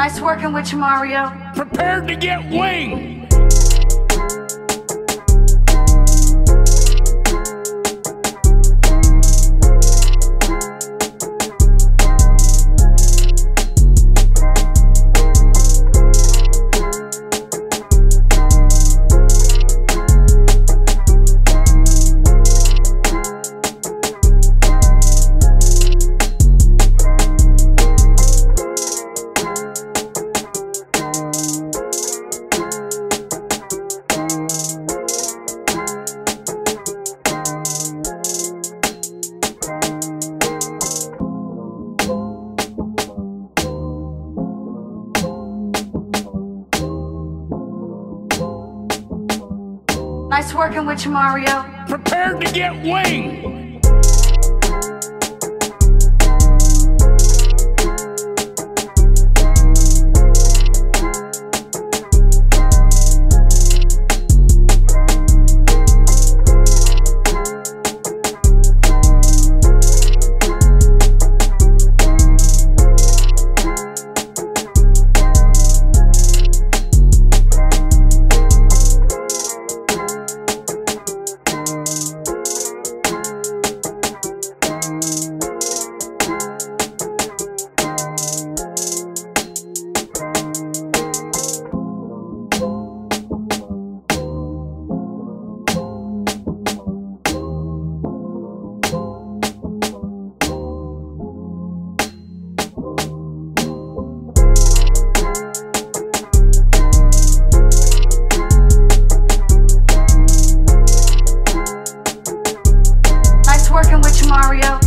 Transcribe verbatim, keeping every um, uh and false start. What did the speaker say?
Nice working with you, Mario. Prepared to get winged. Nice working with you, Mario. Prepared to get winged. Working with you, Mario.